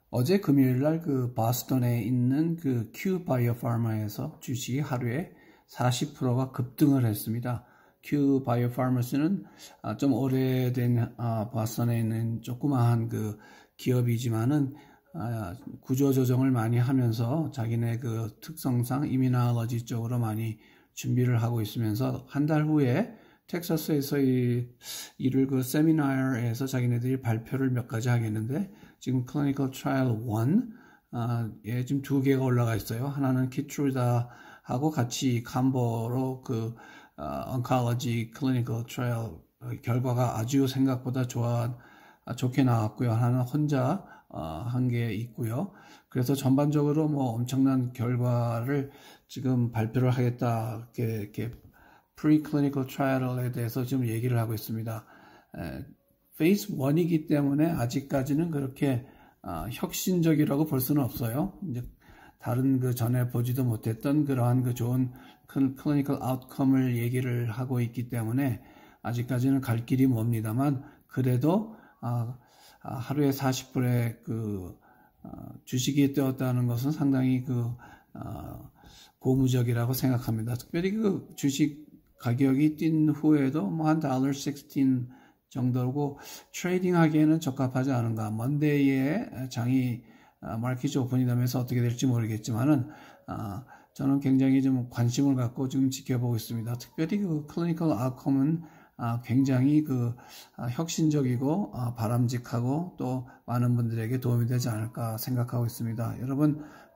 어제 금요일 날 그 보스턴에 있는 그 큐 바이오파마에서 주식이 하루에 40%가 급등을 했습니다. 큐 바이오파마스는 좀 오래된 보스턴에 있는 조그마한 그 기업이지만은 구조 조정을 많이 하면서 자기네 그 특성상 이뮤놀로지 쪽으로 많이 준비를 하고 있으면서 한 달 후에 텍사스에서 이를 그 세미나에서 자기네들이 발표를 몇 가지 하겠는데 지금 클리니컬 트라이얼 1에 지금 2개가 올라가 있어요. 하나는 키트루다하고 같이 캄보로 그 oncology 클리니컬 트라이얼 결과가 아주 생각보다 좋게 나왔고요. 하나는 혼자 한 게 있고요. 그래서 전반적으로 뭐 엄청난 결과를 지금 발표를 하겠다 이렇게 프리클리니컬 트라이얼에 대해서 지금 얘기를 하고 있습니다. 페이스 1이기 때문에 아직까지는 그렇게 혁신적이라고 볼 수는 없어요. 이제 다른 그 전에 보지도 못했던 그러한 그 좋은 클리니컬 아웃컴을 얘기를 하고 있기 때문에 아직까지는 갈 길이 멉니다만 그래도 하루에 40불의 그 주식이 뛰었다는 것은 상당히 그 고무적이라고 생각합니다. 특별히 그 주식 가격이 뛴 후에도 뭐 한 $16 정도고 트레이딩 하기에는 적합하지 않은가. 먼데이에 장이 마켓이 오픈이 되면서 어떻게 될지 모르겠지만은 저는 굉장히 좀 관심을 갖고 지금 지켜보고 있습니다. 특별히 그 클리니컬 아웃컴은 굉장히 그 혁신적이고 바람직하고 또 많은 분들에게 도움이 되지 않을까 생각하고 있습니다. 여러분